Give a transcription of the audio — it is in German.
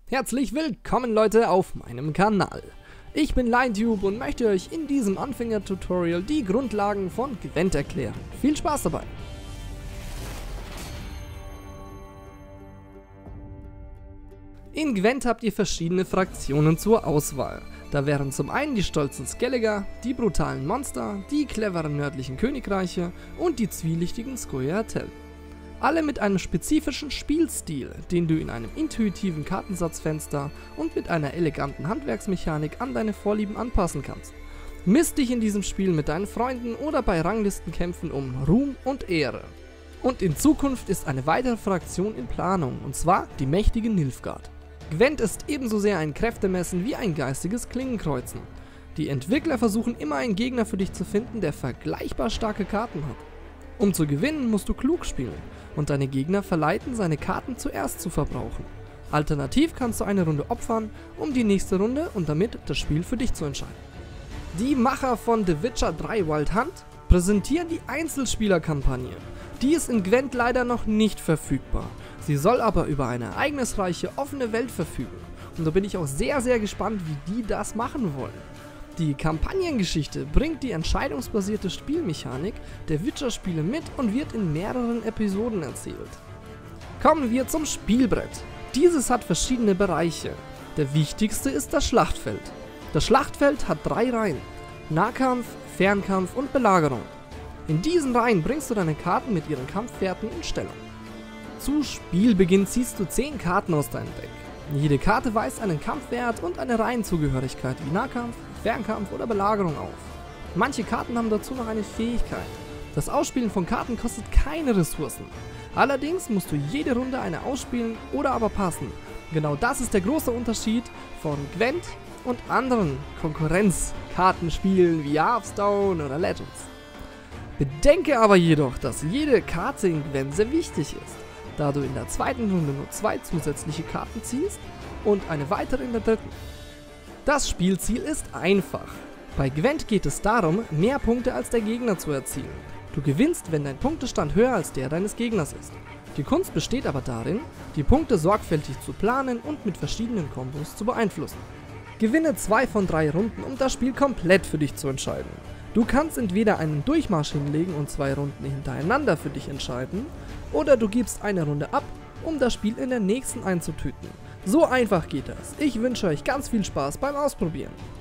Herzlich willkommen Leute auf meinem Kanal. Ich bin LionTube und möchte euch in diesem Anfänger-Tutorial die Grundlagen von Gwent erklären. Viel Spaß dabei! In Gwent habt ihr verschiedene Fraktionen zur Auswahl. Da wären zum einen die stolzen Skelliger, die brutalen Monster, die cleveren nördlichen Königreiche und die zwielichtigen Scoia'tael. Alle mit einem spezifischen Spielstil, den du in einem intuitiven Kartensatzfenster und mit einer eleganten Handwerksmechanik an deine Vorlieben anpassen kannst. Misst dich in diesem Spiel mit deinen Freunden oder bei Ranglistenkämpfen um Ruhm und Ehre. Und in Zukunft ist eine weitere Fraktion in Planung, und zwar die mächtige Nilfgaard. Gwent ist ebenso sehr ein Kräftemessen wie ein geistiges Klingenkreuzen. Die Entwickler versuchen immer einen Gegner für dich zu finden, der vergleichbar starke Karten hat. Um zu gewinnen, musst du klug spielen und deine Gegner verleiten, seine Karten zuerst zu verbrauchen. Alternativ kannst du eine Runde opfern, um die nächste Runde und damit das Spiel für dich zu entscheiden. Die Macher von The Witcher 3 Wild Hunt präsentieren die Einzelspielerkampagne. Die ist in Gwent leider noch nicht verfügbar. Sie soll aber über eine ereignisreiche offene Welt verfügen. Und da bin ich auch sehr gespannt, wie die das machen wollen. Die Kampagnengeschichte bringt die entscheidungsbasierte Spielmechanik der Witcher-Spiele mit und wird in mehreren Episoden erzählt. Kommen wir zum Spielbrett. Dieses hat verschiedene Bereiche. Der wichtigste ist das Schlachtfeld. Das Schlachtfeld hat 3 Reihen: Nahkampf, Fernkampf und Belagerung. In diesen Reihen bringst du deine Karten mit ihren Kampfwerten in Stellung. Zu Spielbeginn ziehst du 10 Karten aus deinem Deck. Jede Karte weist einen Kampfwert und eine Reihenzugehörigkeit wie Nahkampf, Fernkampf oder Belagerung auf. Manche Karten haben dazu noch eine Fähigkeit. Das Ausspielen von Karten kostet keine Ressourcen. Allerdings musst du jede Runde eine ausspielen oder aber passen. Genau das ist der große Unterschied von Gwent und anderen Konkurrenzkartenspielen wie Hearthstone oder Legends. Bedenke aber jedoch, dass jede Karte in Gwent sehr wichtig ist, da du in der zweiten Runde nur 2 zusätzliche Karten ziehst und eine weitere in der dritten. Das Spielziel ist einfach. Bei Gwent geht es darum, mehr Punkte als der Gegner zu erzielen. Du gewinnst, wenn dein Punktestand höher als der deines Gegners ist. Die Kunst besteht aber darin, die Punkte sorgfältig zu planen und mit verschiedenen Kombos zu beeinflussen. Gewinne 2 von 3 Runden, um das Spiel komplett für dich zu entscheiden. Du kannst entweder einen Durchmarsch hinlegen und 2 Runden hintereinander für dich entscheiden, oder du gibst eine Runde ab, um das Spiel in der nächsten einzutüten. So einfach geht das. Ich wünsche euch ganz viel Spaß beim Ausprobieren.